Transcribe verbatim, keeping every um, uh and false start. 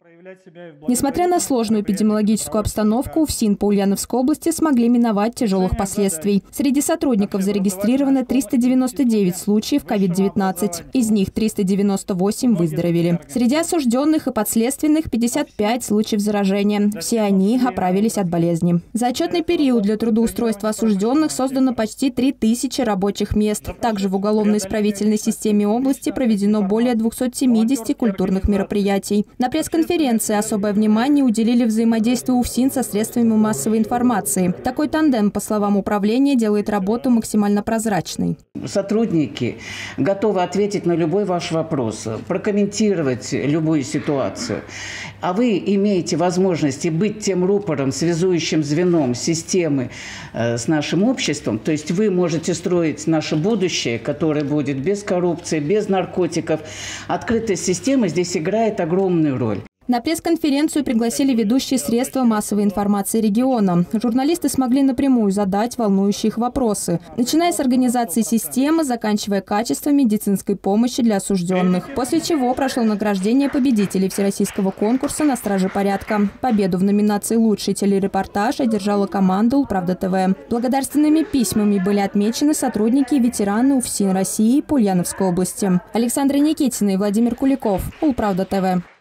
Несмотря на сложную эпидемиологическую обстановку, УФСИН по Ульяновской области смогли миновать тяжелых последствий. Среди сотрудников зарегистрировано триста девяносто девять случаев ковид девятнадцать. Из них триста девяносто восемь выздоровели. Среди осужденных и подследственных пятьдесят пять случаев заражения. Все они оправились от болезни. За отчетный период для трудоустройства осужденных создано почти три тысячи рабочих мест. Также в уголовно-исправительной системе области проведено более двухсот семидесяти культурных мероприятий. На пресс-конференции особое внимание уделили взаимодействию УФСИН со средствами массовой информации. Такой тандем, по словам управления, делает работу максимально прозрачной. Сотрудники готовы ответить на любой ваш вопрос, прокомментировать любую ситуацию. А вы имеете возможность быть тем рупором, связующим звеном системы э, с нашим обществом. То есть вы можете строить наше будущее, которое будет без коррупции, без наркотиков. Открытая система здесь играет огромную роль. На пресс-конференцию пригласили ведущие средства массовой информации региона. Журналисты смогли напрямую задать волнующие их вопросы, начиная с организации системы, заканчивая качеством медицинской помощи для осужденных. После чего прошло награждение победителей всероссийского конкурса «На страже порядка». Победу в номинации «Лучший телерепортаж» одержала команда «Улправда ТВ». Благодарственными письмами были отмечены сотрудники и ветераны УФСИН России по Ульяновской области. Александра Никитина и Владимир Куликов. Улправда ТВ.